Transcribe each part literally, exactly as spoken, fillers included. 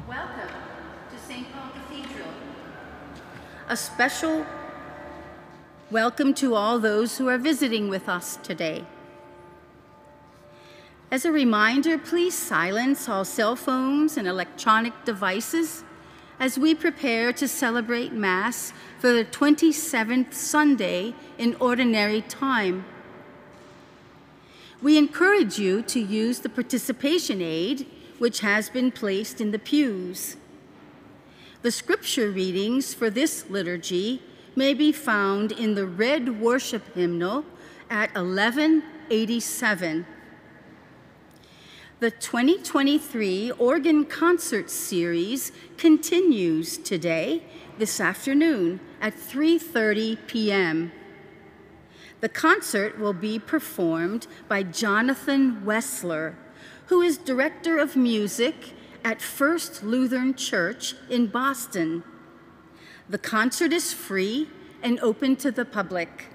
Welcome to Saint Paul Cathedral. A special welcome to all those who are visiting with us today. As a reminder, please silence all cell phones and electronic devices as we prepare to celebrate Mass for the twenty-seventh Sunday in Ordinary Time. We encourage you to use the participation aid which has been placed in the pews. The scripture readings for this liturgy may be found in the red worship hymnal at eleven eighty-seven. The twenty twenty-three organ concert series continues today, this afternoon, at three thirty p m The concert will be performed by Jonathan Wessler, who is Director of Music at First Lutheran Church in Boston. The concert is free and open to the public.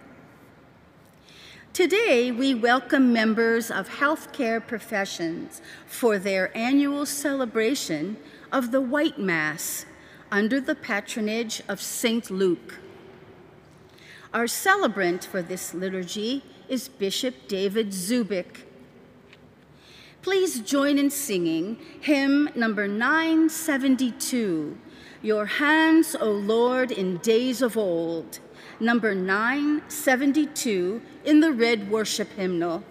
Today, we welcome members of healthcare professions for their annual celebration of the White Mass under the patronage of Saint Luke. Our celebrant for this liturgy is Bishop David Zubik. Please join in singing hymn number nine seventy-two, Your Hands, O Lord, in Days of Old, number nine seventy-two in the red worship hymnal.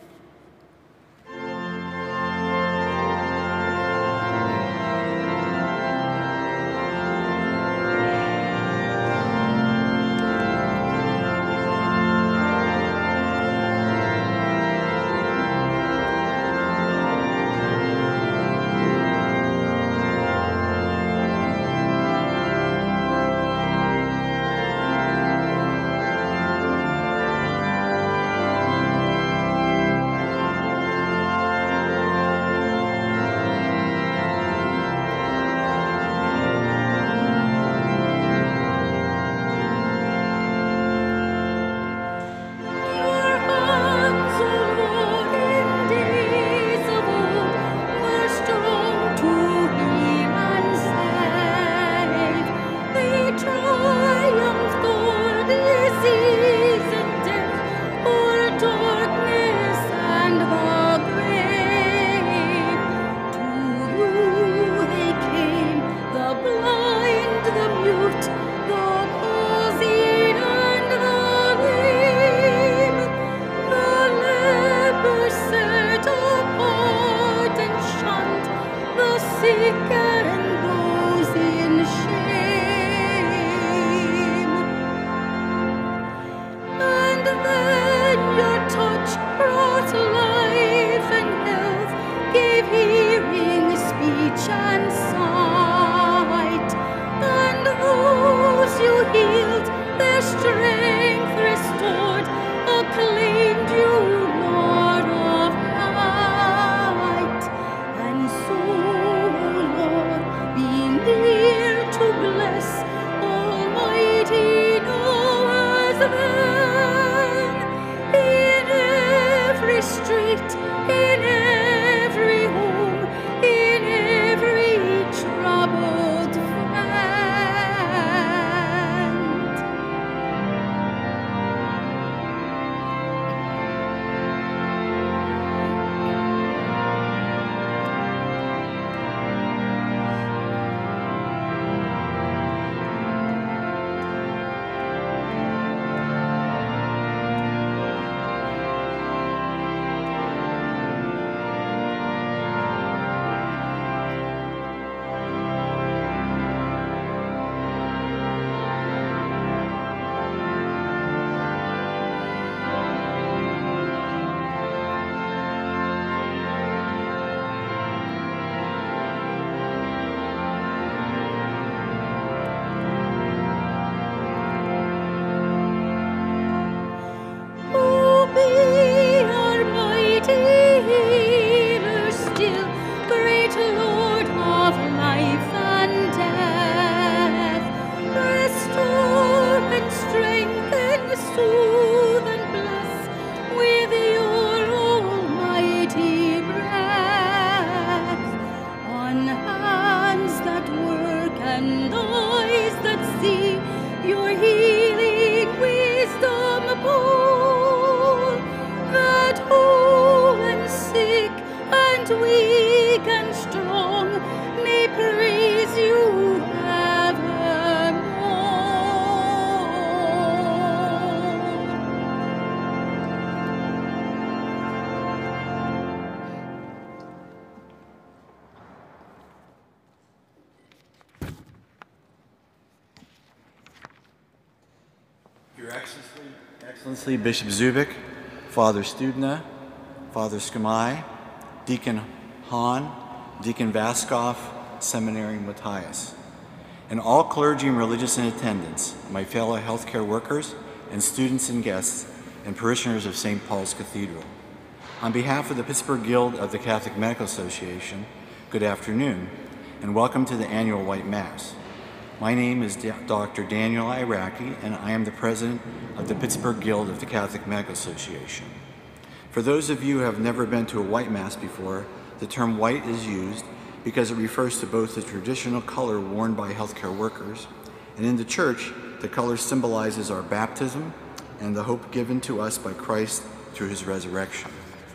Excellency, Excellency Bishop Zubik, Father Studna, Father Skamai, Deacon Hahn, Deacon Vaskov, Seminary Matthias, and all clergy and religious in attendance, my fellow healthcare workers and students and guests and parishioners of Saint Paul's Cathedral. On behalf of the Pittsburgh Guild of the Catholic Medical Association, good afternoon, and welcome to the annual White Mass. My name is Doctor Daniel Iraqi, and I am the president of the Pittsburgh Guild of the Catholic Medical Association. For those of you who have never been to a White Mass before, the term white is used because it refers to both the traditional color worn by healthcare workers, and in the Church, the color symbolizes our baptism and the hope given to us by Christ through his resurrection.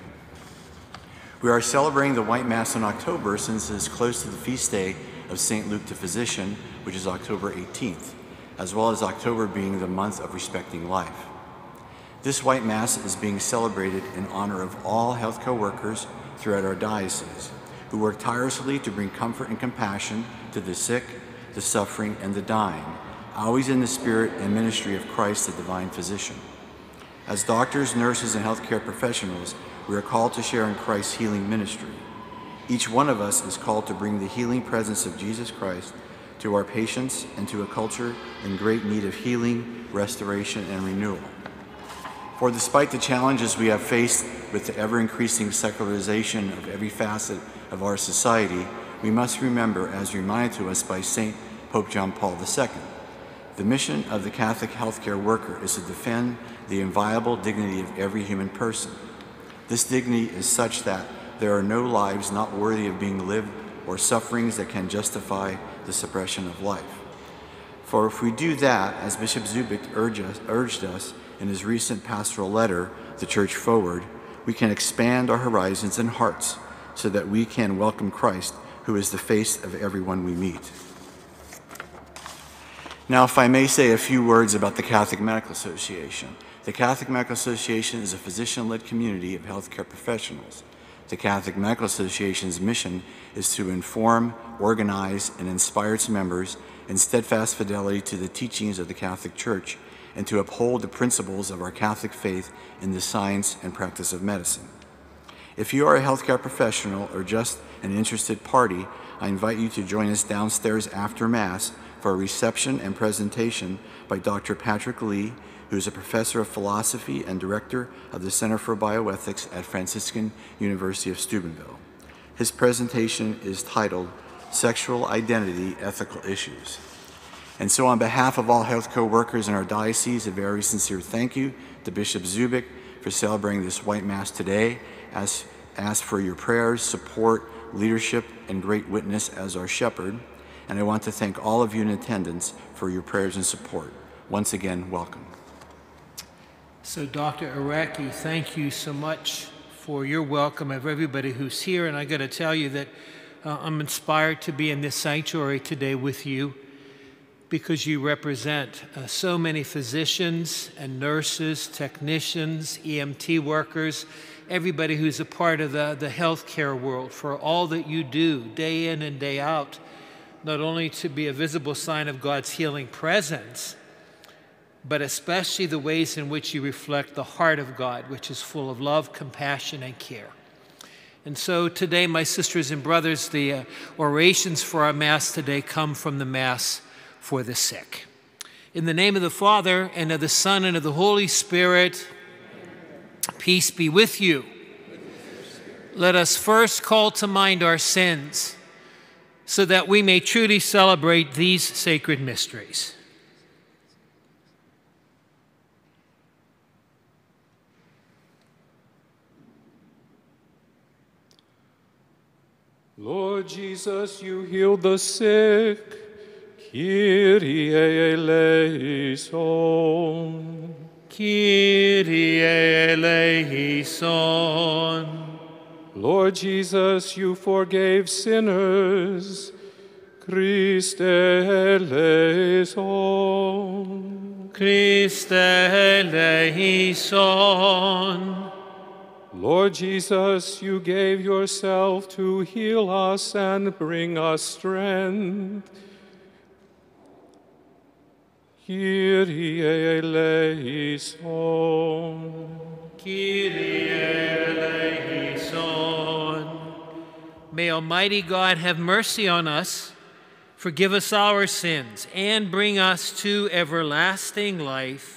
We are celebrating the White Mass in October since it is close to the feast day of Saint Luke the Physician, which is October eighteenth, as well as October being the month of respecting life. This White Mass is being celebrated in honor of all healthcare workers throughout our diocese, who work tirelessly to bring comfort and compassion to the sick, the suffering, and the dying, always in the spirit and ministry of Christ, the divine physician. As doctors, nurses, and healthcare professionals, we are called to share in Christ's healing ministry. Each one of us is called to bring the healing presence of Jesus Christ to our patients and to a culture in great need of healing, restoration, and renewal. For despite the challenges we have faced with the ever-increasing secularization of every facet of our society, we must remember, as reminded to us by Saint Pope John Paul the Second, the mission of the Catholic healthcare worker is to defend the inviolable dignity of every human person. This dignity is such that there are no lives not worthy of being lived or sufferings that can justify the suppression of life. For if we do that, as Bishop Zubik urged us, urged us in his recent pastoral letter, The Church Forward, we can expand our horizons and hearts so that we can welcome Christ, who is the face of everyone we meet. Now, if I may say a few words about the Catholic Medical Association. The Catholic Medical Association is a physician-led community of healthcare professionals. The Catholic Medical Association's mission is to inform, organize, and inspire its members in steadfast fidelity to the teachings of the Catholic Church and to uphold the principles of our Catholic faith in the science and practice of medicine. If you are a healthcare professional or just an interested party, I invite you to join us downstairs after Mass for a reception and presentation by Doctor Patrick Lee, who is a professor of philosophy and director of the Center for Bioethics at Franciscan University of Steubenville. His presentation is titled Sexual Identity, Ethical Issues. And so on behalf of all healthcare workers in our diocese, a very sincere thank you to Bishop Zubik for celebrating this White Mass today. As ask for your prayers, support, leadership, and great witness as our shepherd. And I want to thank all of you in attendance for your prayers and support. Once again, welcome. So, Doctor Iraqi, thank you so much for your welcome of everybody who's here. And I got to tell you that uh, I'm inspired to be in this sanctuary today with you because you represent uh, so many physicians and nurses, technicians, E M T workers, everybody who's a part of the, the healthcare world, for all that you do day in and day out, not only to be a visible sign of God's healing presence, but especially the ways in which you reflect the heart of God, which is full of love, compassion, and care. And so today, my sisters and brothers, the uh, orations for our Mass today come from the Mass for the sick. In the name of the Father, and of the Son, and of the Holy Spirit, peace be with you. Let us first call to mind our sins so that we may truly celebrate these sacred mysteries. Lord Jesus, you healed the sick. Kyrie eleison. Kyrie eleison. Lord Jesus, you forgave sinners. Christe eleison. Christe eleison. Lord Jesus, you gave yourself to heal us and bring us strength. Kyrie eleison. Kyrie eleison. May Almighty God have mercy on us, forgive us our sins, and bring us to everlasting life.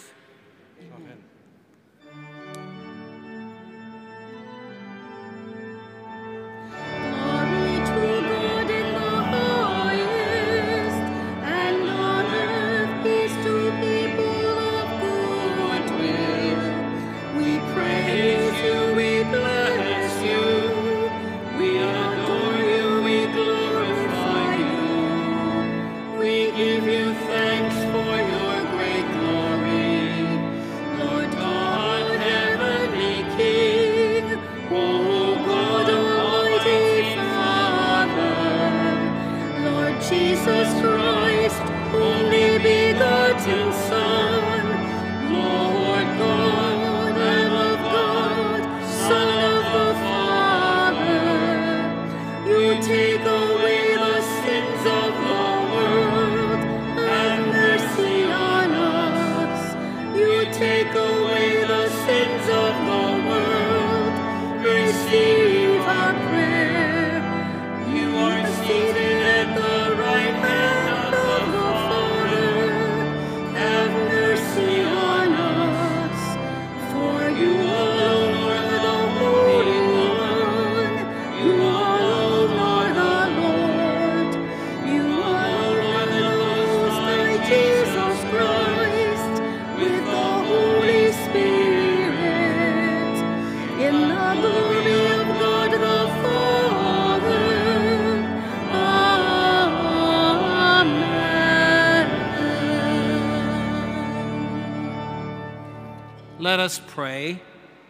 Glory to God in the highest, and on earth peace to people of good will. We praise you, we bless you, we adore you, we glorify you. We give you thanks for your great glory. Lord God, heavenly King, O God, Almighty Father, Lord Jesus Christ, only begotten Son, Lord God, Lamb of God, Son of the Father, you take away the sins of the world, have mercy on us. You take away the sins of the world, receive our prayer. You are seated at the right hand of the Father, have mercy on us. For you alone are the Holy One, you alone are the Lord, you alone are the Most High Jesus Christ, with the Holy Spirit, in the glory of God the Father. Amen. Let us pray.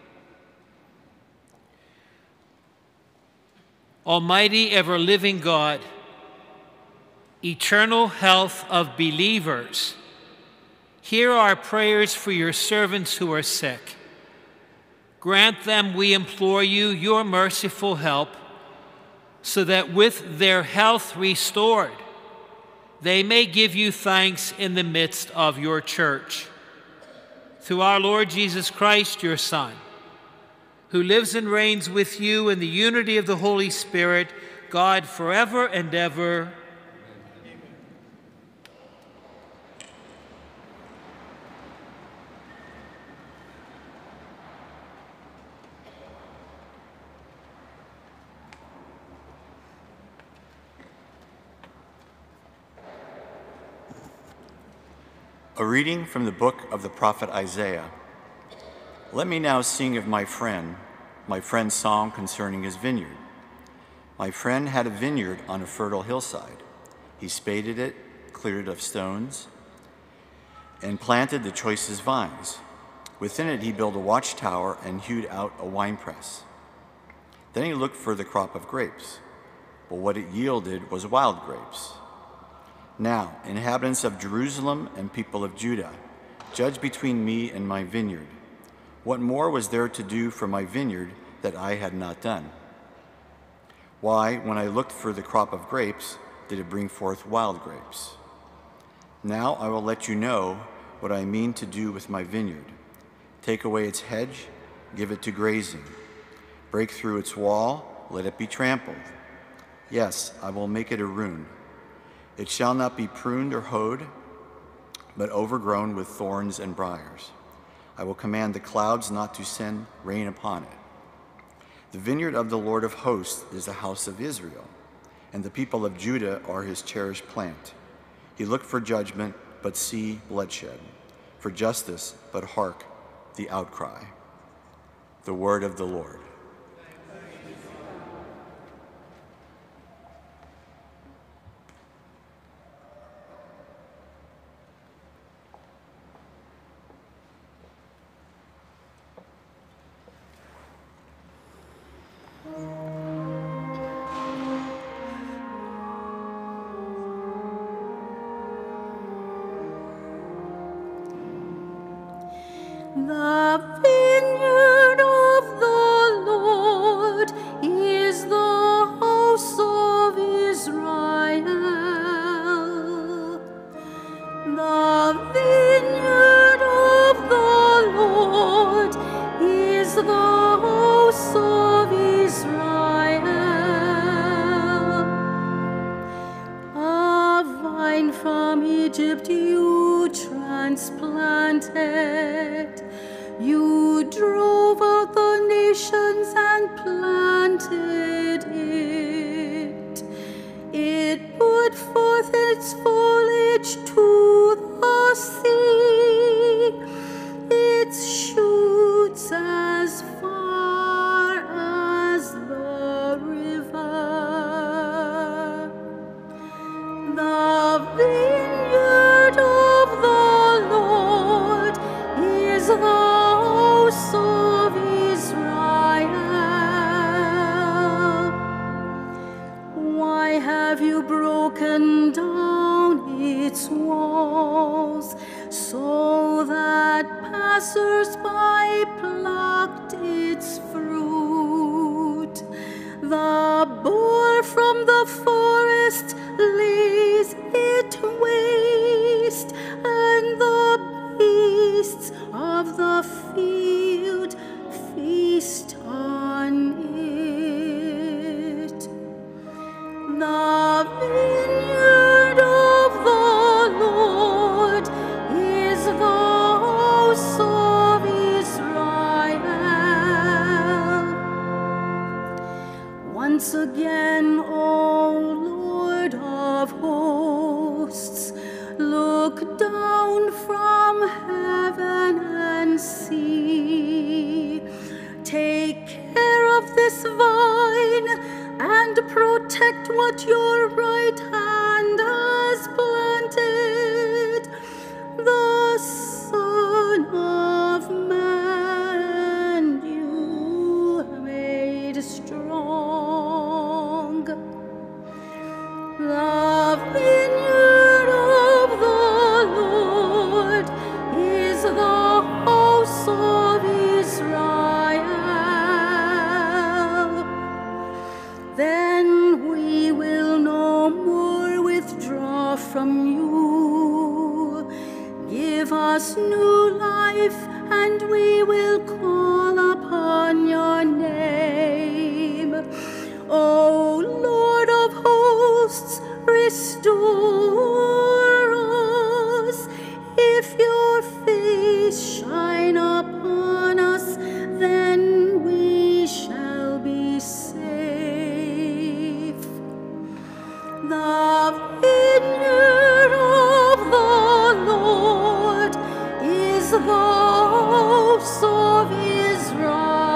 Almighty, ever-living God, eternal health of believers, hear our prayers for your servants who are sick. Grant them, we implore you, your merciful help, so that with their health restored, they may give you thanks in the midst of your church. Through our Lord Jesus Christ, your Son, who lives and reigns with you in the unity of the Holy Spirit, God, forever and ever. A reading from the book of the prophet Isaiah. Let me now sing of my friend, my friend's song concerning his vineyard. My friend had a vineyard on a fertile hillside. He spaded it, cleared it of stones, and planted the choicest vines. Within it he built a watchtower and hewed out a winepress. Then he looked for the crop of grapes, but what it yielded was wild grapes. Now, inhabitants of Jerusalem and people of Judah, judge between me and my vineyard. What more was there to do for my vineyard that I had not done? Why, when I looked for the crop of grapes, did it bring forth wild grapes? Now I will let you know what I mean to do with my vineyard. Take away its hedge, give it to grazing. Break through its wall, let it be trampled. Yes, I will make it a ruin. It shall not be pruned or hoed, but overgrown with thorns and briars. I will command the clouds not to send rain upon it. The vineyard of the Lord of hosts is the house of Israel, and the people of Judah are his cherished plant. He looked for judgment, but see bloodshed, for justice, but hark, the outcry. The word of the Lord. The vineyard of the Lord is the house of Israel. The vine from Egypt you transplanted. You drove out the nations and planted it. It put forth its foliage to the sea, its shoots as far as the river. The vineyard of the Lord is the house of Israel. Why have you broken down its walls so that passers-by plucked its fruit? The boar from the forest lays it waste, and the beasts of the field feast on it. The vineyard of the Lord is the house of Israel. Once again, O Lord of hosts, look down from heaven and see. Take care of this vine and protect what your right hand has planted. The Son of Man you made strong. The vineyard of the Lord is the house of Israel. Then we will no more withdraw from you. Give us new life, and we will call upon your name. O Lord of hosts, restore us. If your face shine upon us, then we shall be safe. The vineyard of the Lord is the house of Israel.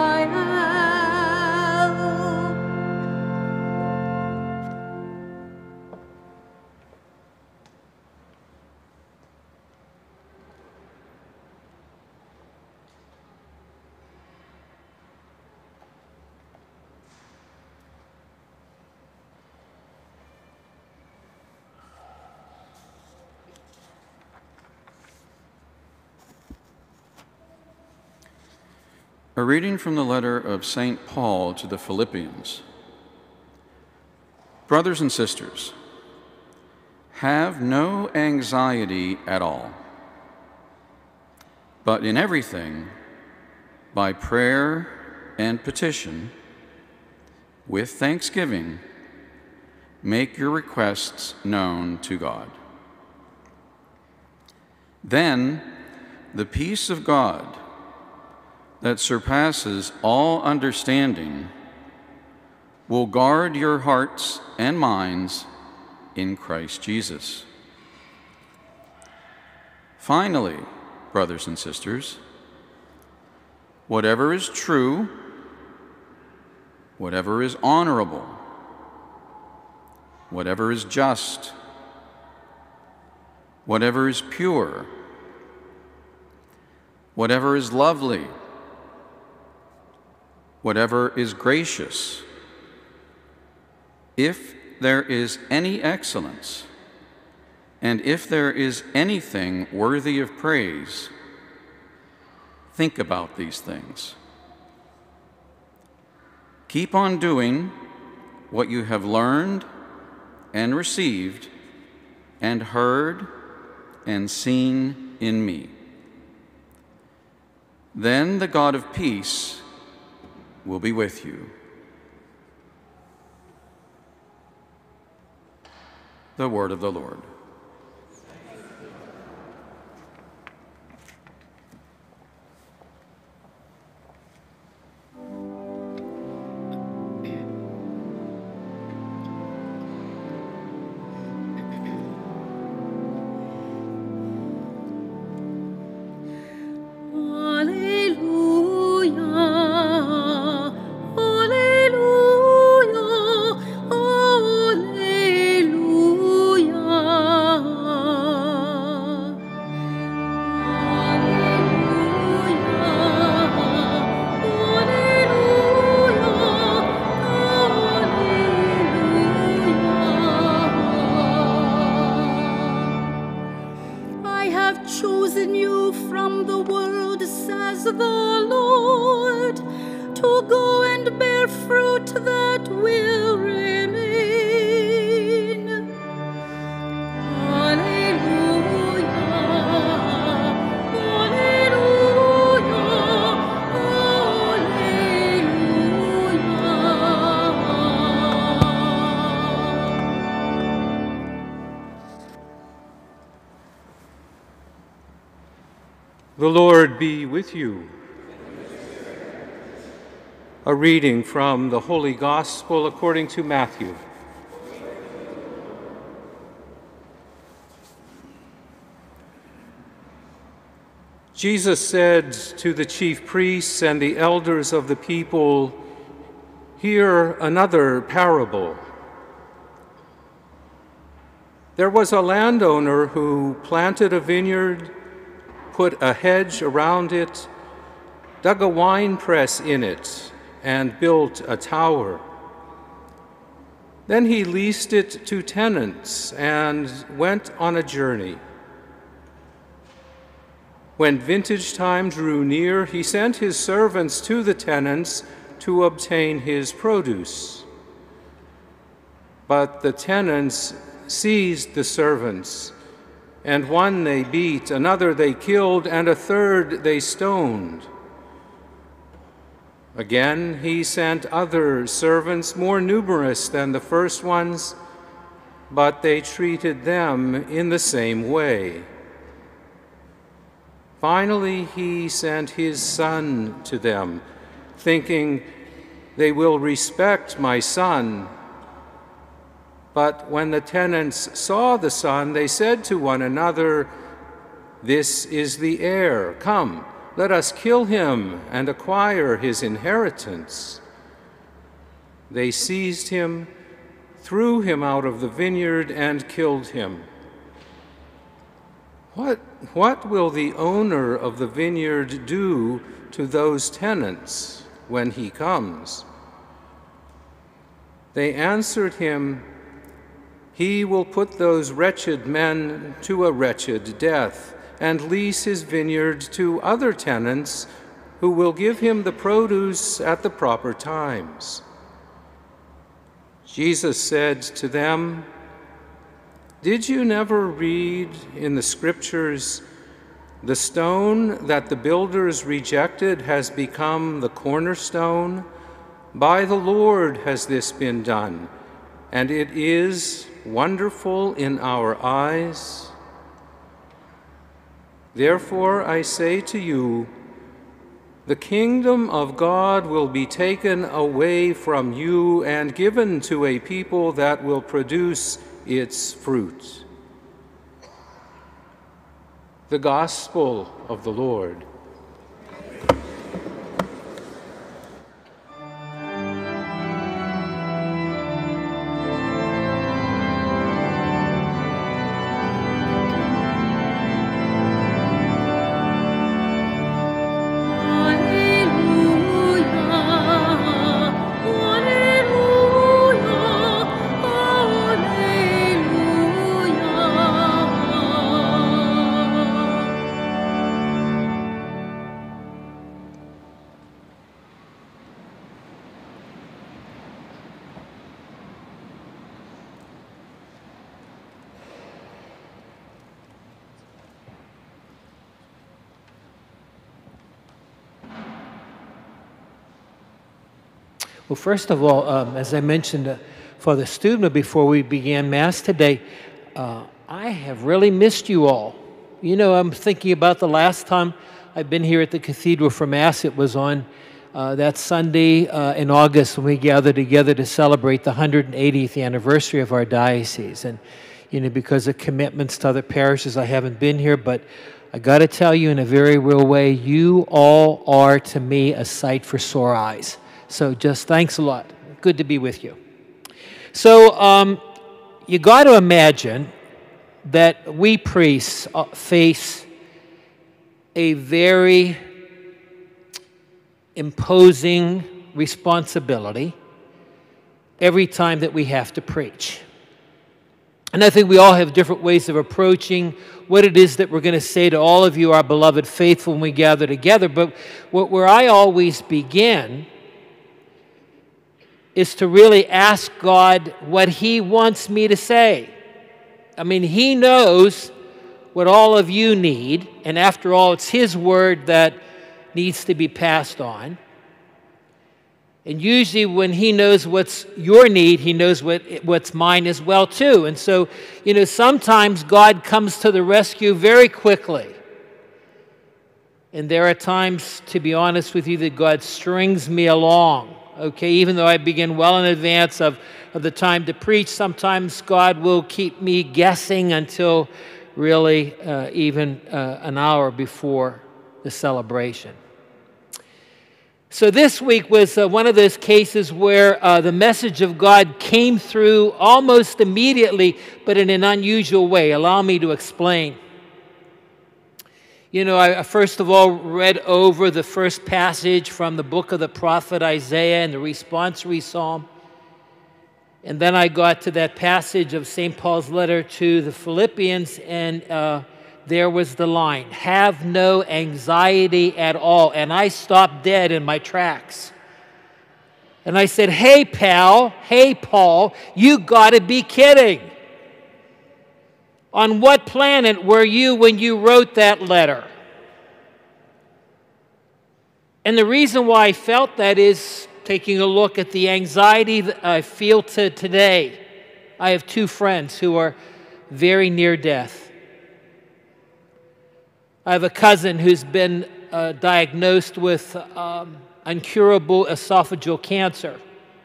A reading from the letter of Saint Paul to the Philippians. Brothers and sisters, have no anxiety at all, but in everything, by prayer and petition, with thanksgiving, make your requests known to God. Then the peace of God, that surpasses all understanding, will guard your hearts and minds in Christ Jesus. Finally, brothers and sisters, whatever is true, whatever is honorable, whatever is just, whatever is pure, whatever is lovely, whatever is gracious, if there is any excellence, and if there is anything worthy of praise, think about these things. Keep on doing what you have learned and received and heard and seen in me. Then the God of peace will be with you. The word of the Lord. chosen you from the world, says the Lord, to go and bear fruit that will remain. Alleluia, alleluia, The Lord be with you. A reading from the Holy Gospel according to Matthew. Jesus said to the chief priests and the elders of the people, "Hear another parable. There was a landowner who planted a vineyard, put a hedge around it, dug a wine press in it, and built a tower. Then he leased it to tenants and went on a journey. When vintage time drew near, he sent his servants to the tenants to obtain his produce. But the tenants seized the servants, and one they beat, another they killed, and a third they stoned. Again, he sent other servants more numerous than the first ones, but they treated them in the same way. Finally, he sent his son to them, thinking, 'They will respect my son.' But when the tenants saw the son, they said to one another, 'This is the heir. Come, let us kill him and acquire his inheritance.' They seized him, threw him out of the vineyard, and killed him. What, what will the owner of the vineyard do to those tenants when he comes?" They answered him, "He will put those wretched men to a wretched death and lease his vineyard to other tenants who will give him the produce at the proper times." Jesus said to them, "Did you never read in the Scriptures, 'The stone that the builders rejected has become the cornerstone? By the Lord has this been done, and it is wonderful in our eyes?' Therefore I say to you, the kingdom of God will be taken away from you and given to a people that will produce its fruit." The Gospel of the Lord. Well, first of all, um, as I mentioned uh, for the student before we began Mass today, uh, I have really missed you all. You know, I'm thinking about the last time I've been here at the Cathedral for Mass. It was on uh, that Sunday uh, in August when we gathered together to celebrate the one hundred eightieth anniversary of our diocese. And, you know, because of commitments to other parishes, I haven't been here, but I got to tell you in a very real way, you all are to me a sight for sore eyes. So just thanks a lot. Good to be with you. So um, you got to imagine that we priests uh, face a very imposing responsibility every time that we have to preach. And I think we all have different ways of approaching what it is that we're going to say to all of you, our beloved faithful, when we gather together. But what, where I always begin is to really ask God what He wants me to say. I mean, He knows what all of you need, and after all, it's His word that needs to be passed on. And usually when He knows what's your need, He knows what, what's mine as well too. And so, you know, sometimes God comes to the rescue very quickly. And there are times, to be honest with you, that God strings me along. Okay, even though I begin well in advance of, of the time to preach, sometimes God will keep me guessing until really uh, even uh, an hour before the celebration. So this week was uh, one of those cases where uh, the message of God came through almost immediately, but in an unusual way. Allow me to explain. You know, I first of all read over the first passage from the book of the prophet Isaiah and the responsory psalm. And then I got to that passage of Saint Paul's letter to the Philippians, and uh, there was the line, "Have no anxiety at all." And I stopped dead in my tracks. And I said, "Hey, pal, hey, Paul, you got to be kidding. On what planet were you when you wrote that letter?" And the reason why I felt that is taking a look at the anxiety that I feel to today. I have two friends who are very near death. I have a cousin who's been uh, diagnosed with um, incurable esophageal cancer.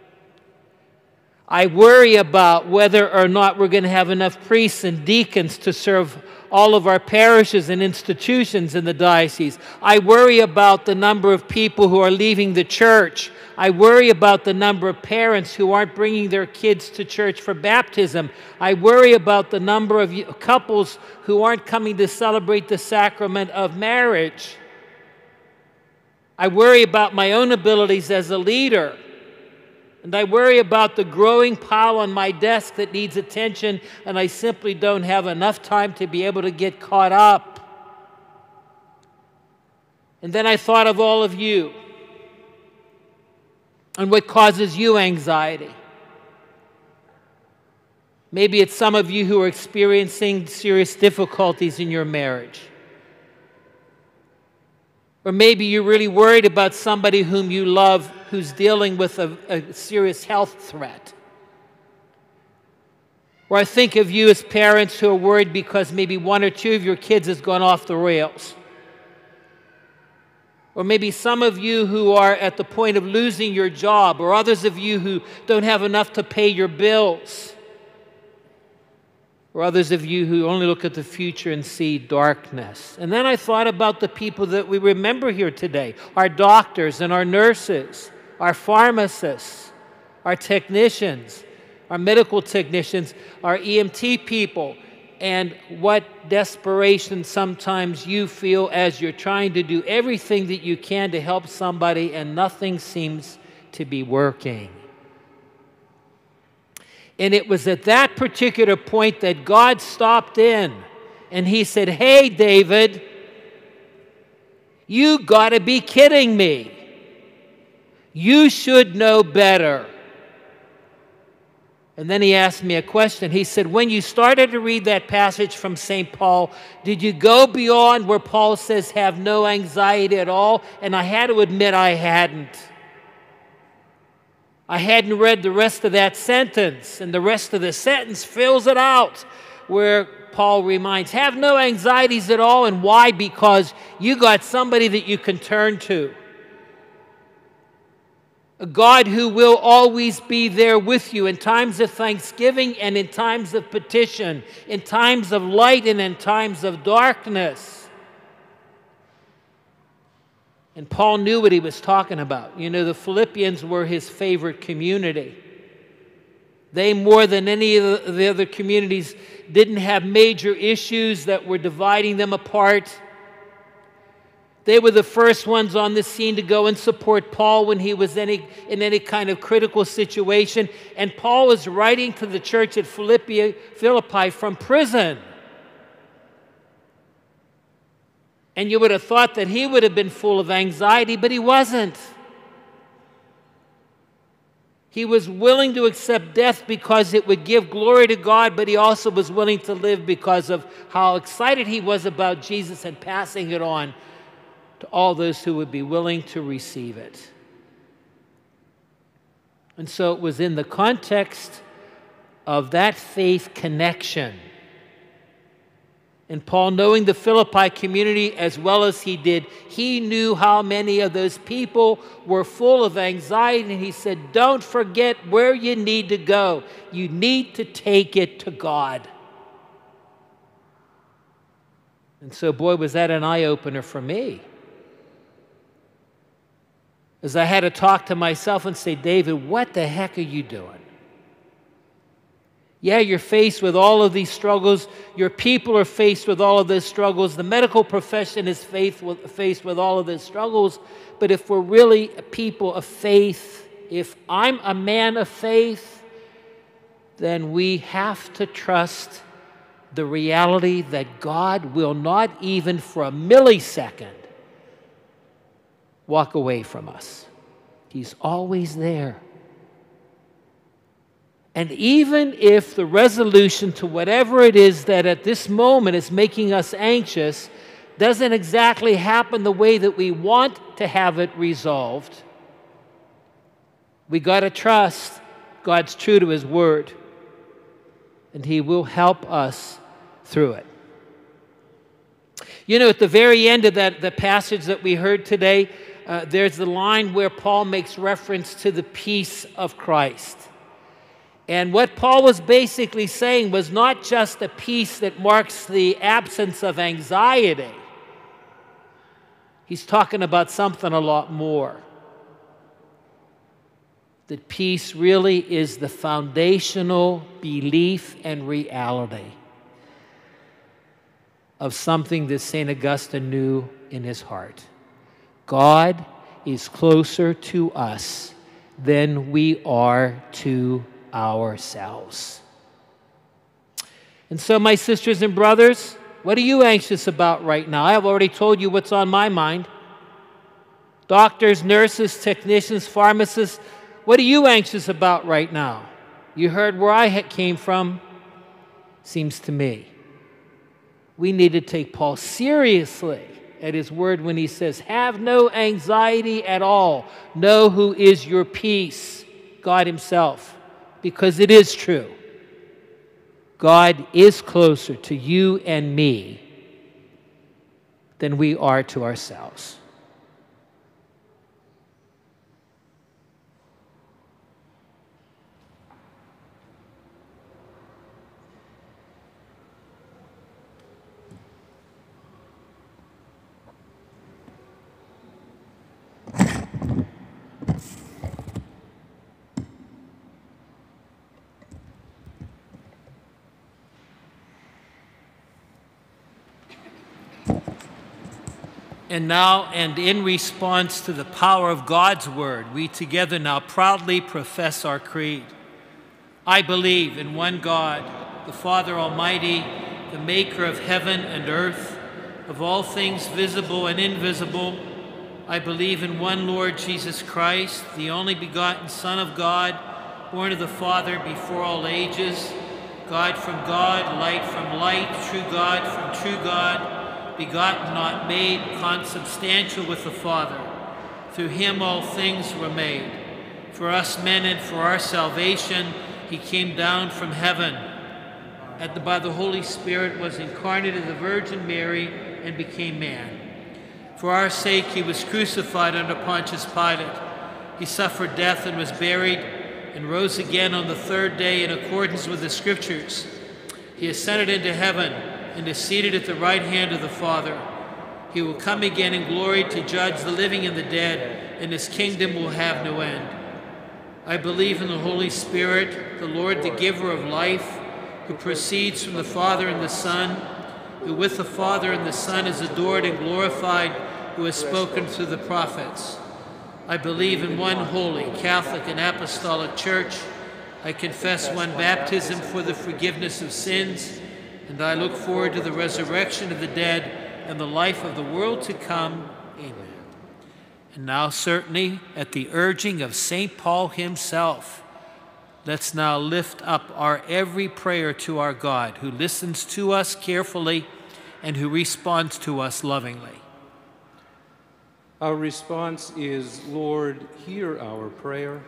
I worry about whether or not we're going to have enough priests and deacons to serve all of our parishes and institutions in the diocese. I worry about the number of people who are leaving the church. I worry about the number of parents who aren't bringing their kids to church for baptism. I worry about the number of couples who aren't coming to celebrate the sacrament of marriage. I worry about my own abilities as a leader. And I worry about the growing pile on my desk that needs attention, and I simply don't have enough time to be able to get caught up. And then I thought of all of you and what causes you anxiety. Maybe it's some of you who are experiencing serious difficulties in your marriage. Or maybe you're really worried about somebody whom you love who's dealing with a, a serious health threat. Or I think of you as parents who are worried because maybe one or two of your kids has gone off the rails. Or maybe some of you who are at the point of losing your job, or others of you who don't have enough to pay your bills. Or others of you who only look at the future and see darkness. And then I thought about the people that we remember here today, our doctors and our nurses, our pharmacists, our technicians, our medical technicians, our E M T people, and what desperation sometimes you feel as you're trying to do everything that you can to help somebody and nothing seems to be working. And it was at that particular point that God stopped in and He said, "Hey, David, you got to be kidding me. You should know better." And then He asked me a question. He said, "When you started to read that passage from Saint Paul, did you go beyond where Paul says, 'Have no anxiety at all'?" And I had to admit I hadn't. I hadn't read the rest of that sentence, and the rest of the sentence fills it out, where Paul reminds, have no anxieties at all. And why? Because you got somebody that you can turn to. A God who will always be there with you in times of thanksgiving and in times of petition, in times of light and in times of darkness. And Paul knew what he was talking about. You know, the Philippians were his favorite community. They, more than any of the other communities, didn't have major issues that were dividing them apart. They were the first ones on the scene to go and support Paul when he was any, in any kind of critical situation. And Paul was writing to the church at Philippi, Philippi from prison. And you would have thought that he would have been full of anxiety, but he wasn't. He was willing to accept death because it would give glory to God, but he also was willing to live because of how excited he was about Jesus and passing it on to all those who would be willing to receive it. And so it was in the context of that faith connection. And Paul, knowing the Philippi community as well as he did, he knew how many of those people were full of anxiety. And he said, don't forget where you need to go. You need to take it to God. And so, boy, was that an eye-opener for me. As I had to talk to myself and say, David, what the heck are you doing? Yeah, you're faced with all of these struggles. Your people are faced with all of those struggles. The medical profession is faced with, faced with all of those struggles. But if we're really a people of faith, if I'm a man of faith, then we have to trust the reality that God will not even for a millisecond walk away from us. He's always there. And even if the resolution to whatever it is that at this moment is making us anxious doesn't exactly happen the way that we want to have it resolved, we got to trust God's true to His Word, and He will help us through it. You know, at the very end of that the passage that we heard today, uh, there's the line where Paul makes reference to the peace of Christ. And what Paul was basically saying was not just a peace that marks the absence of anxiety. He's talking about something a lot more. That peace really is the foundational belief and reality of something that Saint Augustine knew in his heart. God is closer to us than we are to ourselves. And so, my sisters and brothers, what are you anxious about right now? I've already told you what's on my mind. Doctors, nurses, technicians, pharmacists, what are you anxious about right now? You heard where I came from. Seems to me we need to take Paul seriously at his word when he says, have no anxiety at all. Know who is your peace, God Himself. Because it is true. God is closer to you and me than we are to ourselves. And now, and in response to the power of God's word, we together now proudly profess our creed. I believe in one God, the Father Almighty, the maker of heaven and earth, of all things visible and invisible. I believe in one Lord Jesus Christ, the only begotten Son of God, born of the Father before all ages, God from God, light from light, true God from true God, begotten, not made, consubstantial with the Father. Through Him all things were made. For us men and for our salvation, He came down from heaven, and by the Holy Spirit was incarnate of the Virgin Mary and became man. For our sake He was crucified under Pontius Pilate. He suffered death and was buried, and rose again on the third day in accordance with the Scriptures. He ascended into heaven, and is seated at the right hand of the Father. He will come again in glory to judge the living and the dead, and His kingdom will have no end. I believe in the Holy Spirit, the Lord, the giver of life, who proceeds from the Father and the Son, who with the Father and the Son is adored and glorified, who has spoken through the prophets. I believe in one holy, Catholic and Apostolic Church. I confess one baptism for the forgiveness of sins, and I look forward to the resurrection of the dead and the life of the world to come. Amen. And now, certainly, at the urging of Saint Paul himself, let's now lift up our every prayer to our God, who listens to us carefully and who responds to us lovingly. Our response is, Lord, hear our prayer.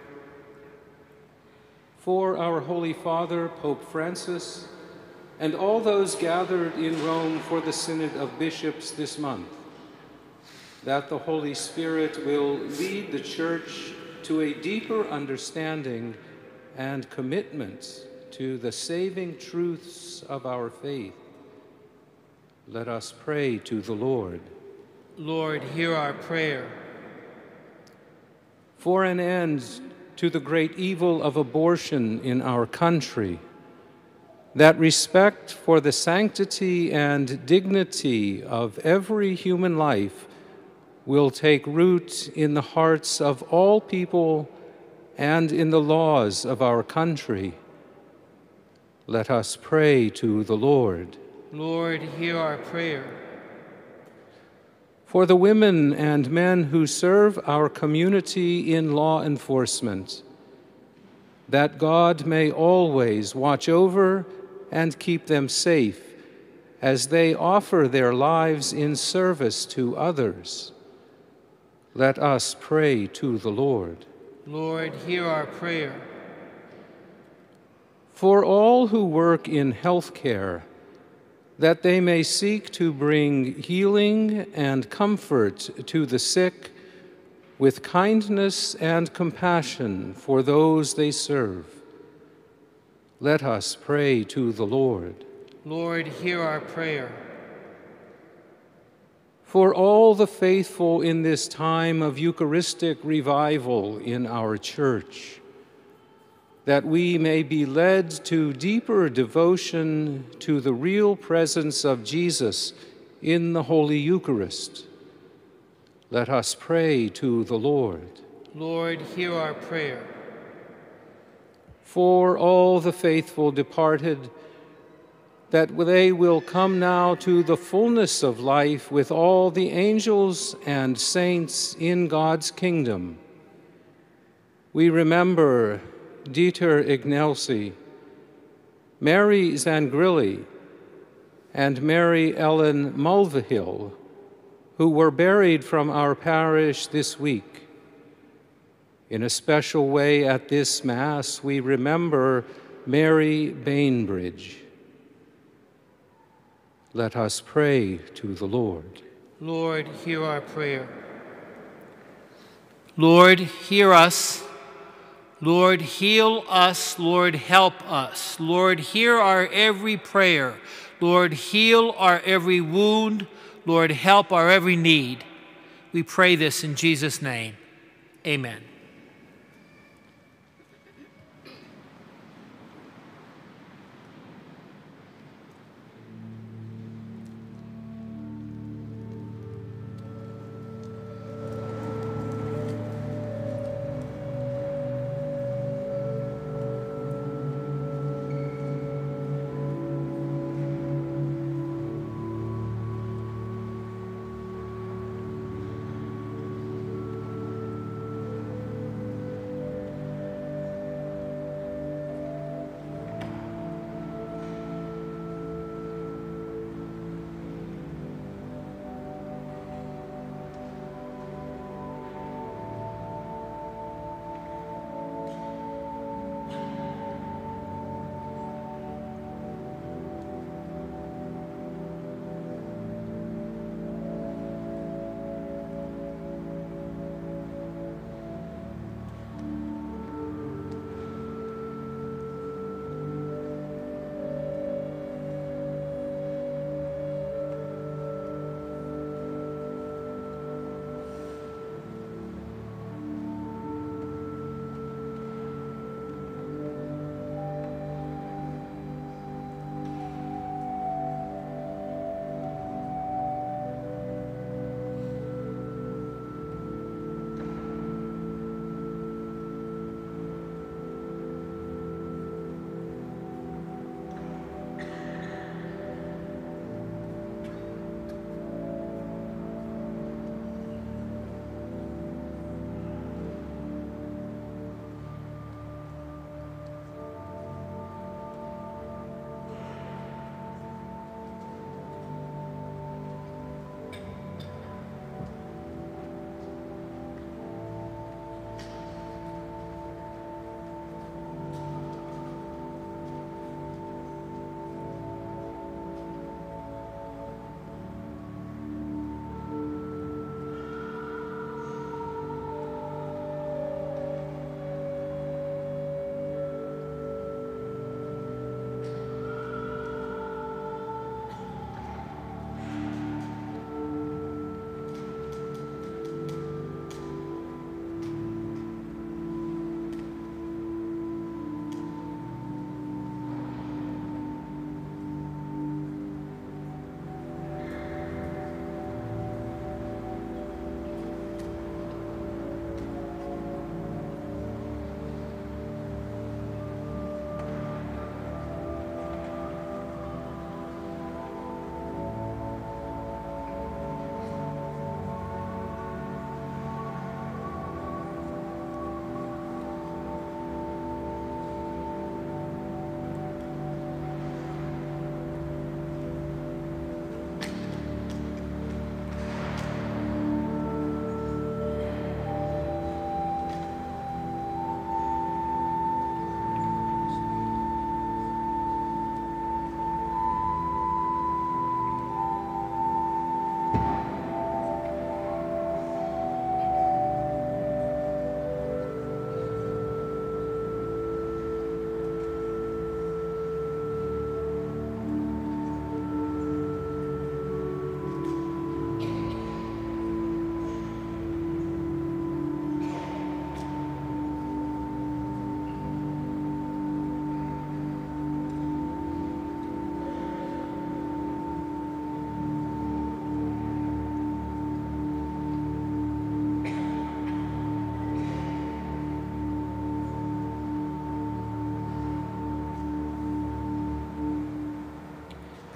For our Holy Father, Pope Francis, and all those gathered in Rome for the Synod of Bishops this month, that the Holy Spirit will lead the Church to a deeper understanding and commitment to the saving truths of our faith. Let us pray to the Lord. Lord, hear our prayer. For an end to the great evil of abortion in our country, that respect for the sanctity and dignity of every human life will take root in the hearts of all people and in the laws of our country. Let us pray to the Lord. Lord, hear our prayer. For the women and men who serve our community in law enforcement, that God may always watch over and keep them safe as they offer their lives in service to others. Let us pray to the Lord. Lord, hear our prayer. For all who work in healthcare, that they may seek to bring healing and comfort to the sick with kindness and compassion for those they serve. Let us pray to the Lord. Lord, hear our prayer. For all the faithful in this time of Eucharistic revival in our Church, that we may be led to deeper devotion to the real presence of Jesus in the Holy Eucharist. Let us pray to the Lord. Lord, hear our prayer. For all the faithful departed, that they will come now to the fullness of life with all the angels and saints in God's kingdom. We remember Dieter Ignelzi, Mary Zangrilli, and Mary Ellen Mulvihill, who were buried from our parish this week. In a special way at this Mass, we remember Mary Bainbridge. Let us pray to the Lord. Lord, hear our prayer. Lord, hear us. Lord, heal us. Lord, help us. Lord, hear our every prayer. Lord, heal our every wound. Lord, help our every need. We pray this in Jesus' name. Amen.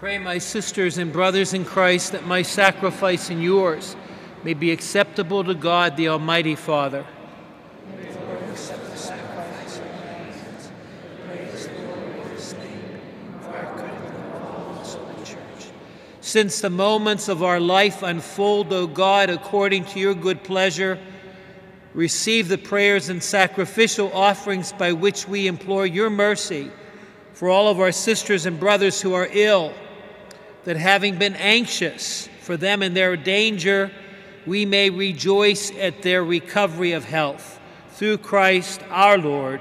Pray, my sisters and brothers in Christ, that my sacrifice and yours may be acceptable to God, the Almighty Father. May the Lord accept the sacrifice of my hands. Praise the Lord in his name, for our good and the whole Holy Church. Since the moments of our life unfold, O God, according to your good pleasure, receive the prayers and sacrificial offerings by which we implore your mercy for all of our sisters and brothers who are ill, that having been anxious for them in their danger, we may rejoice at their recovery of health. Through Christ our Lord.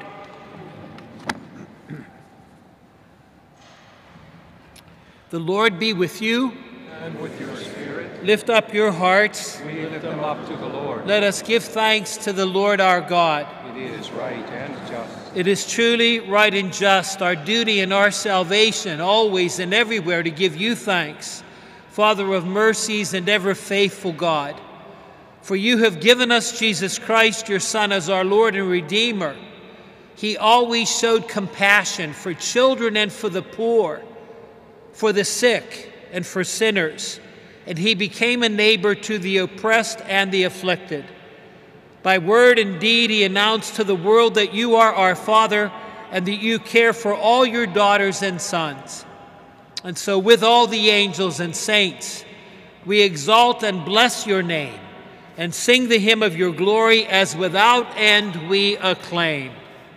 The Lord be with you. And with your spirit, Lift up your hearts. we lift them up to the Lord. Let us give thanks to the Lord our God. It is right and just. It is truly right and just, our duty and our salvation, always and everywhere, to give you thanks, Father of mercies and ever faithful God. For you have given us Jesus Christ, your Son, as our Lord and Redeemer. He always showed compassion for children and for the poor, for the sick and for sinners, and he became a neighbor to the oppressed and the afflicted. By word and deed he announced to the world that you are our Father and that you care for all your daughters and sons. And so with all the angels and saints, we exalt and bless your name and sing the hymn of your glory as without end we acclaim.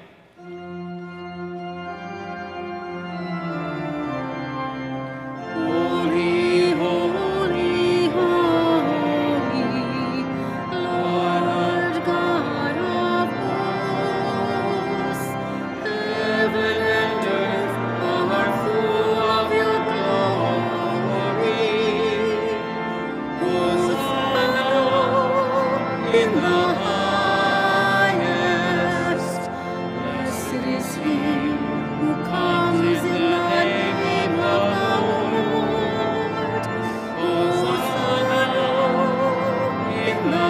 Holy, holy, holy, Lord God of hosts, heaven and earth are full of your glory. Hosanna in the highest. Blessed is he who comes in the name of the Lord. Hosanna in the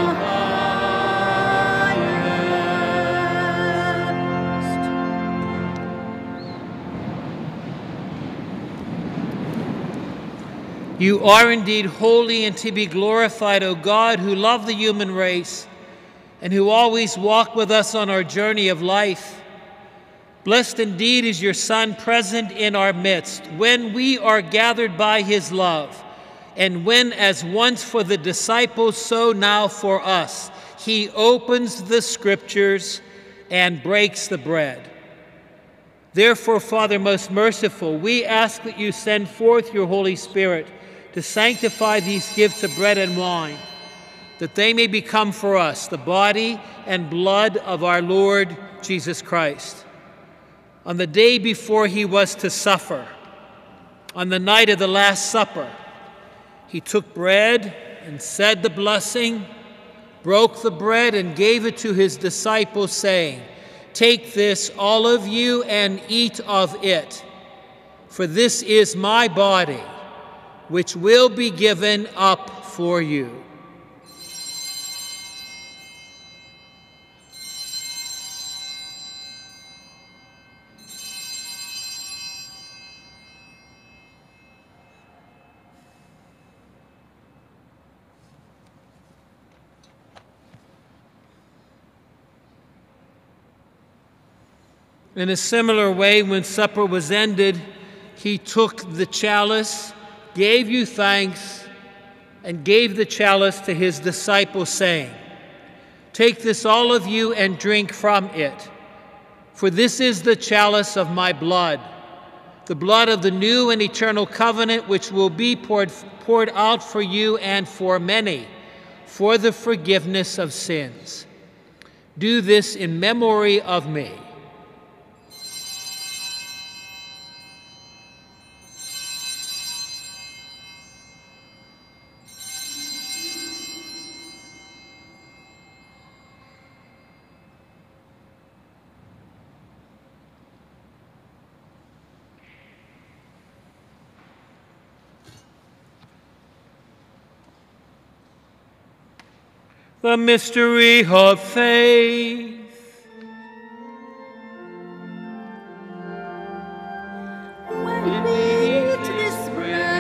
highest. You are indeed holy and to be glorified, O God, who love the human race and who always walk with us on our journey of life. Blessed indeed is your Son present in our midst when we are gathered by his love, and when, as once for the disciples, so now for us, he opens the Scriptures and breaks the bread. Therefore, Father most merciful, we ask that you send forth your Holy Spirit to sanctify these gifts of bread and wine, that they may become for us the body and blood of our Lord Jesus Christ. On the day before he was to suffer, on the night of the Last Supper, he took bread and said the blessing, broke the bread and gave it to his disciples, saying, "Take this, all of you, and eat of it, for this is my body, which will be given up for you." In a similar way, when supper was ended, he took the chalice, gave you thanks, and gave the chalice to his disciples, saying, "Take this, all of you, and drink from it, for this is the chalice of my blood, the blood of the new and eternal covenant, which will be poured, poured out for you and for many, for the forgiveness of sins. Do this in memory of me." The mystery of faith. When we eat this bread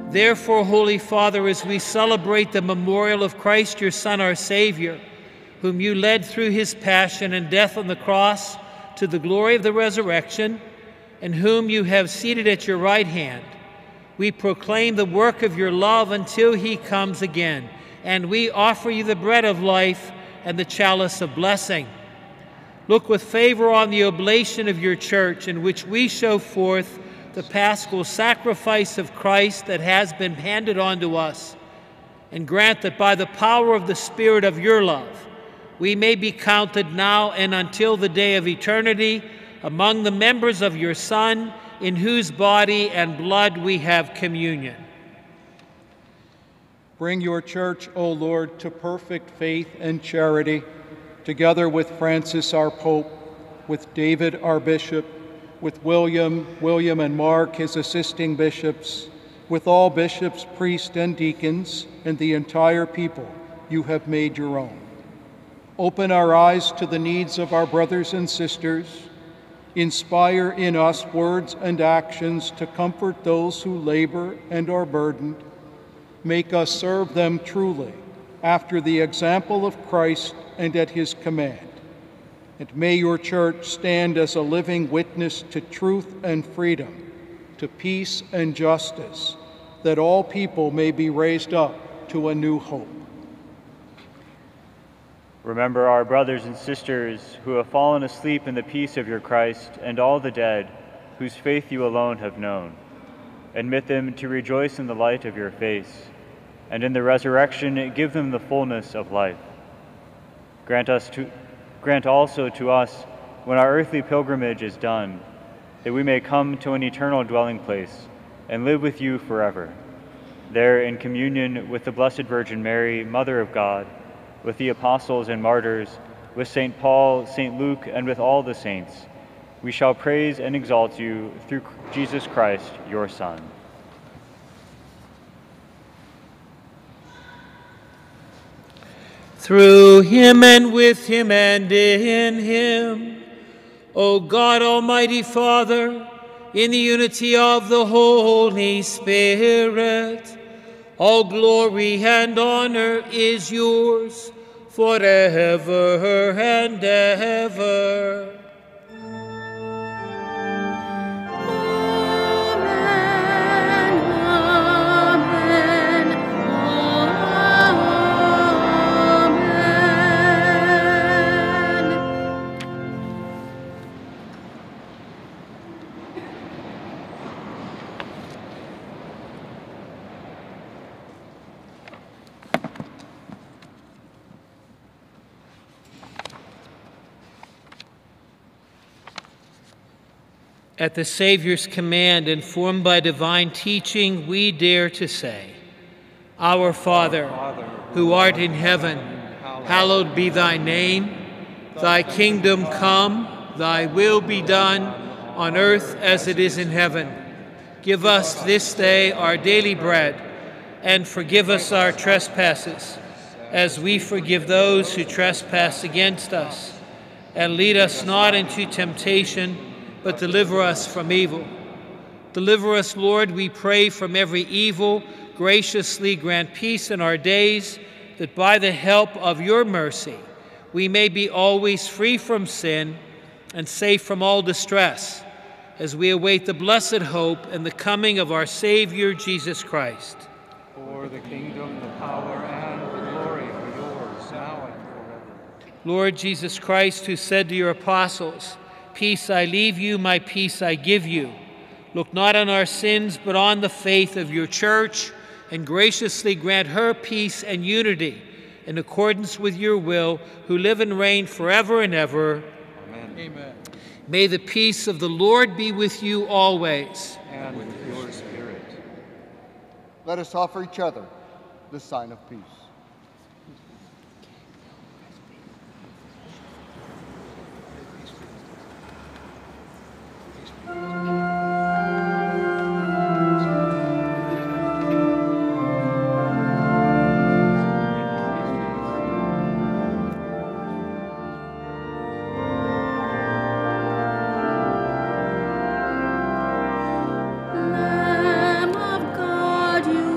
Therefore, Holy Father, as we celebrate the memorial of Christ, your Son, our Savior, whom you led through his passion and death on the cross to the glory of the resurrection, and whom you have seated at your right hand, we proclaim the work of your love until he comes again, and we offer you the bread of life and the chalice of blessing. Look with favor on the oblation of your church, in which we show forth the paschal sacrifice of Christ that has been handed on to us, and grant that by the power of the Spirit of your love, we may be counted now and until the day of eternity among the members of your Son, in whose body and blood we have communion. Bring your church, O Lord, to perfect faith and charity, together with Francis our Pope, with David our Bishop, with William, William and Mark, his assisting bishops, with all bishops, priests, and deacons, and the entire people you have made your own. Open our eyes to the needs of our brothers and sisters. Inspire in us words and actions to comfort those who labor and are burdened. Make us serve them truly, after the example of Christ and at his command. And may your church stand as a living witness to truth and freedom, to peace and justice, that all people may be raised up to a new hope. Remember our brothers and sisters who have fallen asleep in the peace of your Christ, and all the dead whose faith you alone have known. Admit them to rejoice in the light of your face, and in the resurrection give them the fullness of life. Grant us to Grant also to us, when our earthly pilgrimage is done, that we may come to an eternal dwelling place and live with you forever. There, in communion with the Blessed Virgin Mary, Mother of God, with the apostles and martyrs, with Saint Paul, Saint Luke, and with all the saints, we shall praise and exalt you through Jesus Christ, your Son. Through him and with him and in him, O God, Almighty Father, in the unity of the Holy Spirit, all glory and honor is yours forever and ever. At the Savior's command, informed by divine teaching, we dare to say, Our Father, who art in heaven, hallowed be thy name. Thy kingdom come, thy will be done, on earth as it is in heaven. Give us this day our daily bread, and forgive us our trespasses, as we forgive those who trespass against us. And lead us not into temptation, but deliver us from evil. Deliver us, Lord, we pray, from every evil. Graciously grant peace in our days, that by the help of your mercy we may be always free from sin and safe from all distress, as we await the blessed hope and the coming of our Savior, Jesus Christ. For the kingdom, the power, and the glory are yours, now and forever. Lord Jesus Christ, who said to your apostles, Peace I leave you, my peace I give you. Look not on our sins, but on the faith of your church, and graciously grant her peace and unity in accordance with your will, who live and reign forever and ever. Amen. Amen. May the peace of the Lord be with you always. And with your spirit. Let us offer each other the sign of peace. Lamb of God, you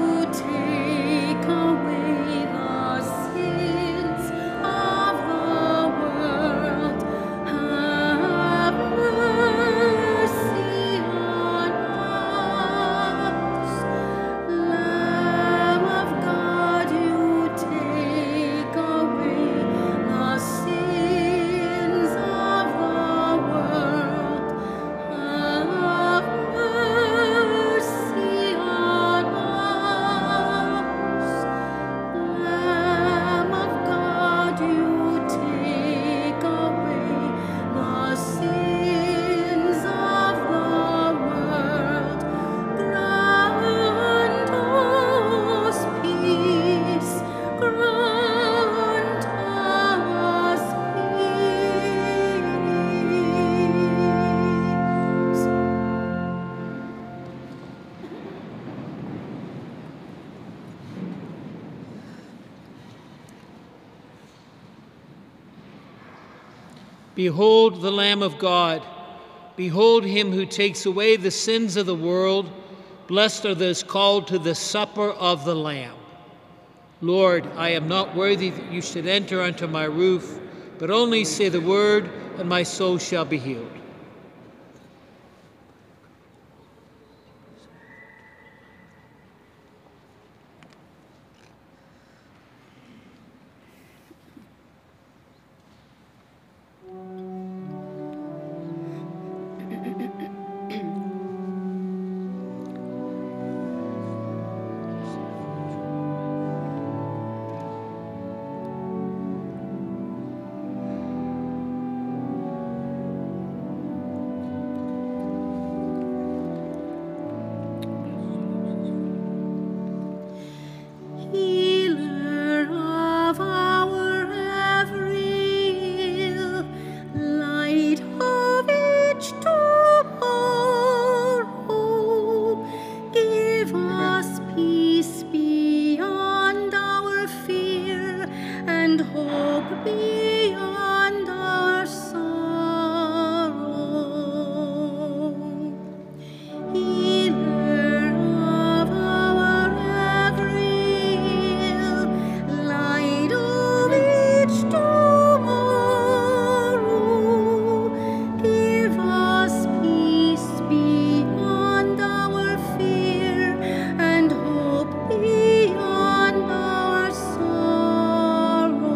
Behold the Lamb of God. Behold him who takes away the sins of the world. Blessed are those called to the supper of the Lamb. Lord, I am not worthy that you should enter under my roof, but only say the word, and my soul shall be healed. Healer of our every ill, light of each tomorrow, give us peace beyond our fear and hope beyond our sorrow. Healer of our every ill, light of each tomorrow, give us peace beyond our fear and hope beyond our sorrow.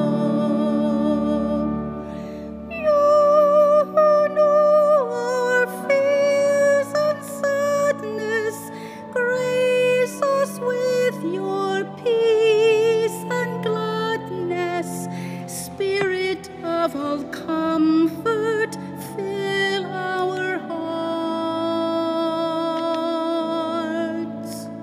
You who know our fears and sadness, grace us with your peace and gladness. Spirit of all comfort, fill our hearts.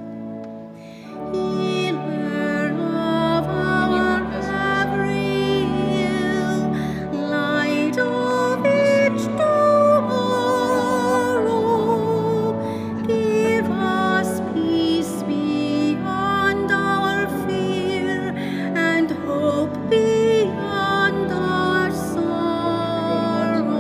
Healer of our every ill, light of each tomorrow, give us peace beyond our fear and hope beyond our sorrow.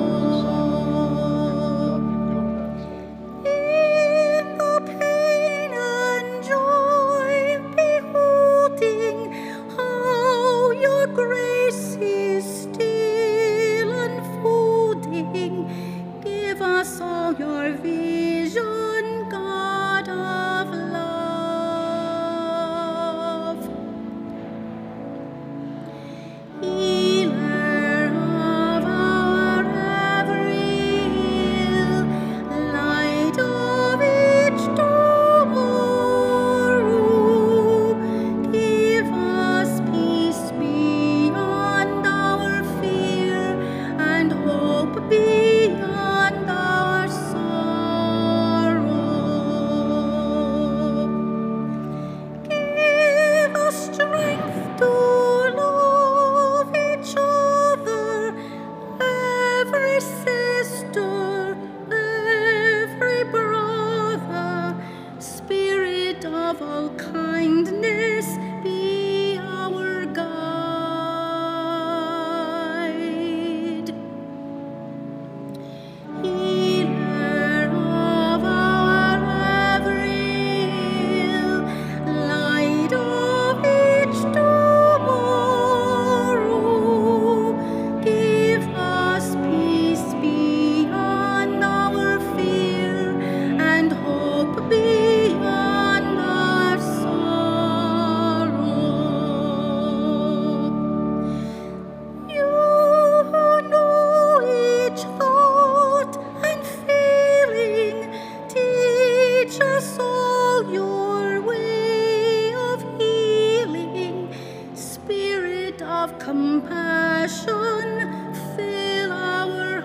In the pain and joy, beholding how your grace is still unfolding, give us all your vision, God of love. Healer of our every ill, light of each tomorrow, give us peace beyond our fear and hope beyond our sorrow. Give us strength to love each other, every sister, every brother. Spirit of all kindness, be our guide. Healer of our every ill, light of each tomorrow, give us peace beyond our fear and hope beyond our sorrow. You who know each thought and feeling, teach us all your way of healing. Spirit of compassion, fill our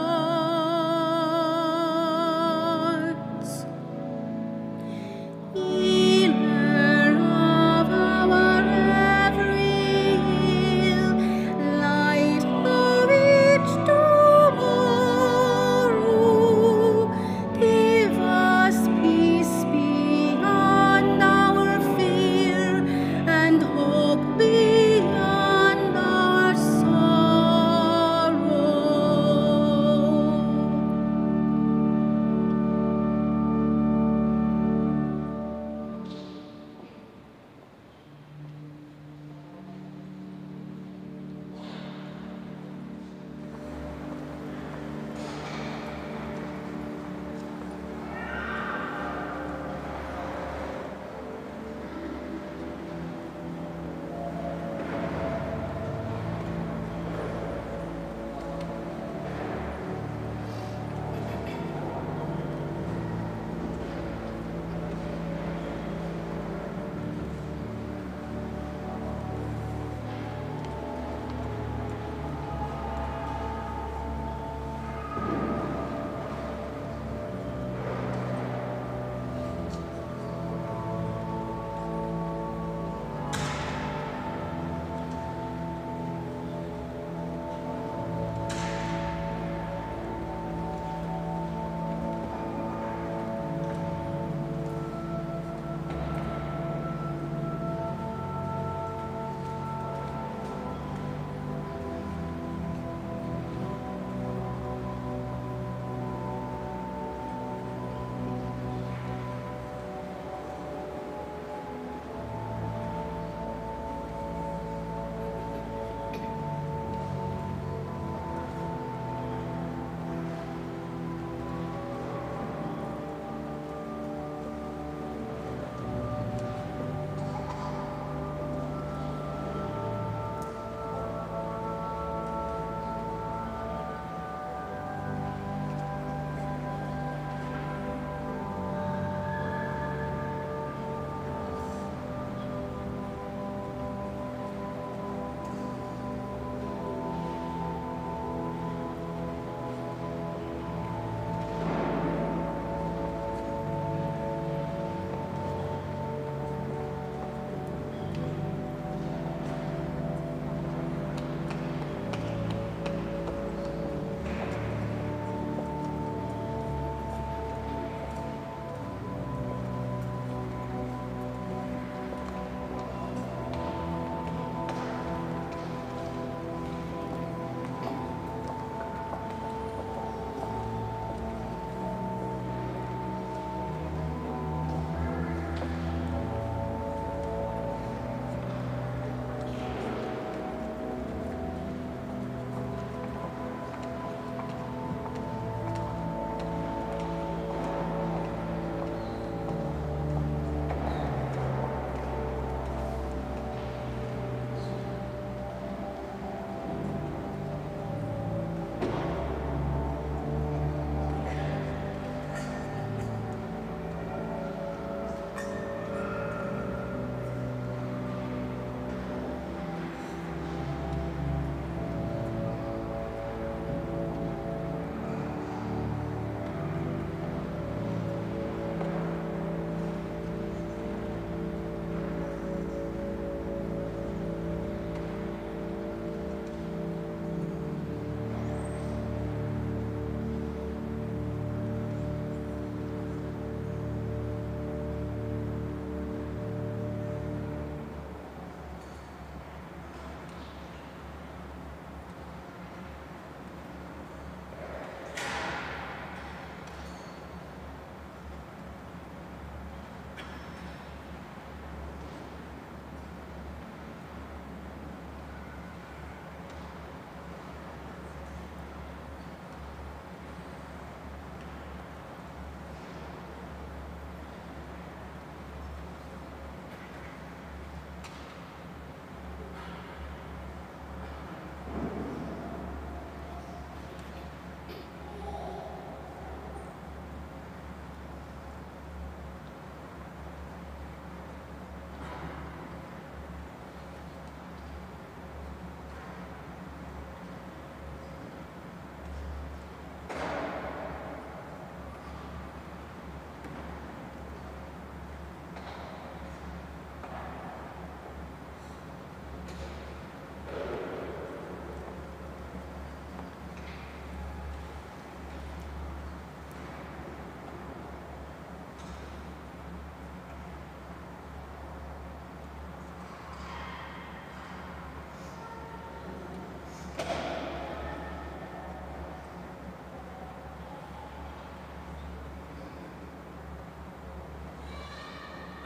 hearts. Healer of our every ill, light of each tomorrow, give us peace beyond our fear and hope beyond our sorrow.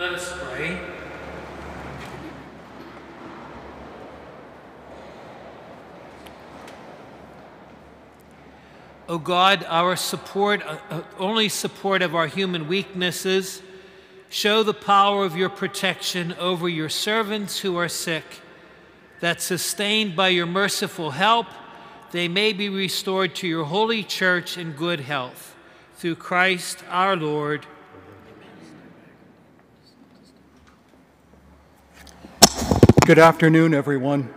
Let us pray. O God, our support, uh, only support of our human weaknesses, show the power of your protection over your servants who are sick, that sustained by your merciful help, they may be restored to your holy church in good health. Through Christ our Lord. Good afternoon, everyone.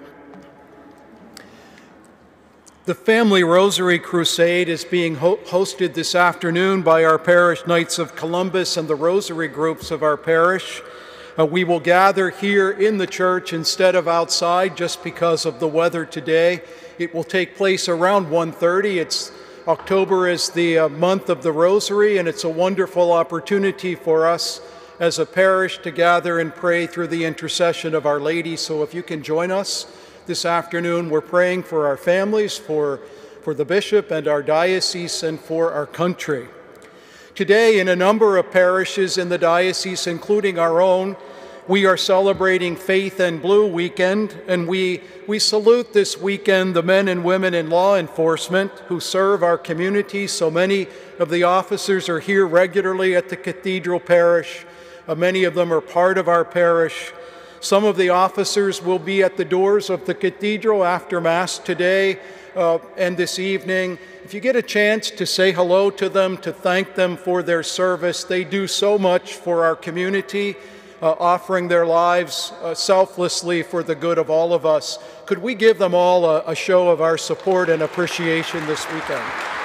The Family Rosary Crusade is being ho hosted this afternoon by our parish Knights of Columbus and the Rosary groups of our parish. Uh, we will gather here in the church instead of outside just because of the weather today. It will take place around one thirty. It's October is the uh, month of the Rosary, and it's a wonderful opportunity for us as a parish to gather and pray through the intercession of Our Lady. So if you can join us this afternoon, we're praying for our families, for, for the bishop and our diocese, and for our country. Today, in a number of parishes in the diocese, including our own, we are celebrating Faith and Blue Weekend, and we, we salute this weekend the men and women in law enforcement who serve our community. So many of the officers are here regularly at the Cathedral Parish. Uh, many of them are part of our parish. Some of the officers will be at the doors of the cathedral after Mass today uh, and this evening. If you get a chance to say hello to them, to thank them for their service, they do so much for our community, uh, offering their lives uh, selflessly for the good of all of us. Could we give them all a, a show of our support and appreciation this weekend?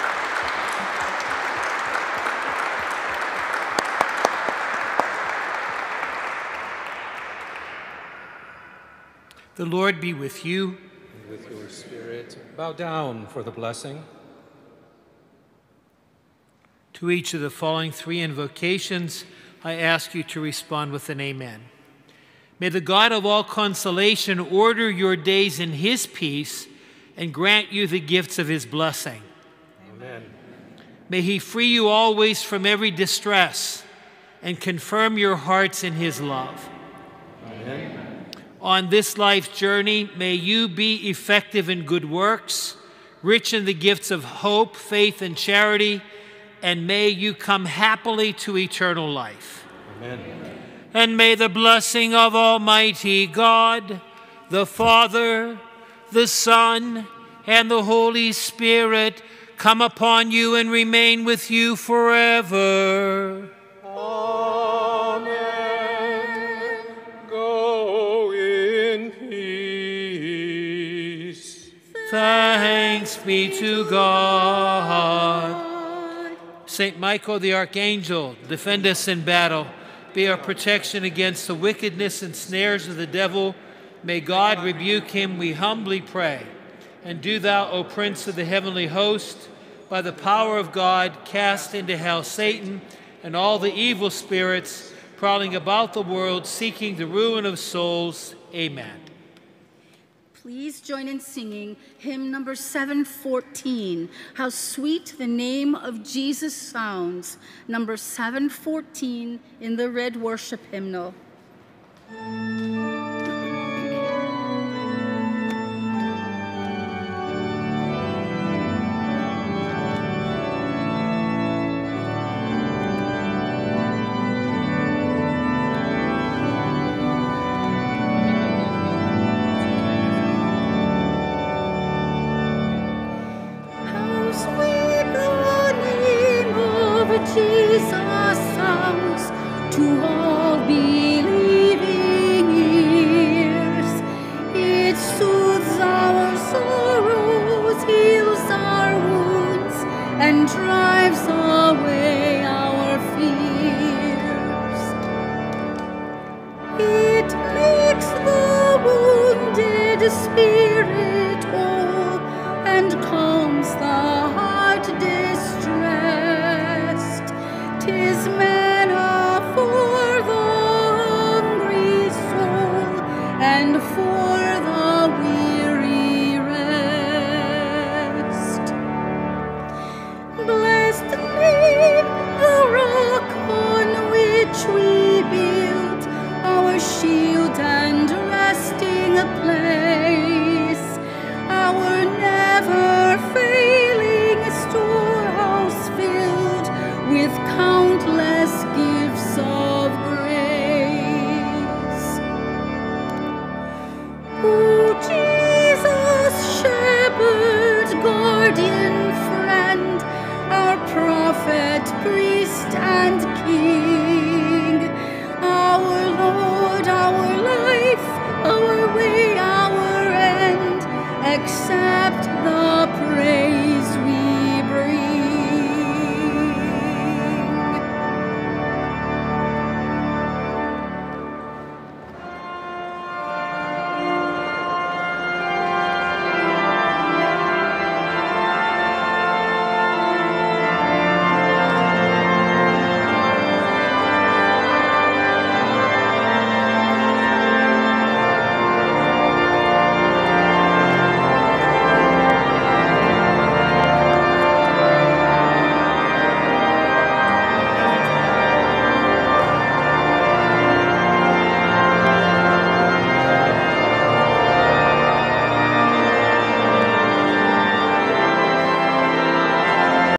The Lord be with you. And with your spirit, bow down for the blessing. To each of the following three invocations, I ask you to respond with an amen. May the God of all consolation order your days in his peace and grant you the gifts of his blessing. Amen. May he free you always from every distress and confirm your hearts in his love. Amen. On this life journey, may you be effective in good works, rich in the gifts of hope, faith, and charity, and may you come happily to eternal life. Amen. And may the blessing of Almighty God, the Father, the Son, and the Holy Spirit come upon you and remain with you forever. Amen. Go in peace. Thanks be to God. Saint Michael the Archangel, defend us in battle. Be our protection against the wickedness and snares of the devil. May God rebuke him, we humbly pray. And do thou, O Prince of the heavenly host, by the power of God, cast into hell Satan and all the evil spirits prowling about the world, seeking the ruin of souls. Amen. Please join in singing hymn number seven fourteen, How Sweet the Name of Jesus Sounds, number seven fourteen in the red worship hymnal. Jesus sounds to all believing ears. It soothes our sorrows, heals our wounds, and drives away our fears. It makes the wounded spirit whole and calms the heart distressed. 'Tis manna for the hungry soul and for the weary rest. Blessed name, the rock on which we build, books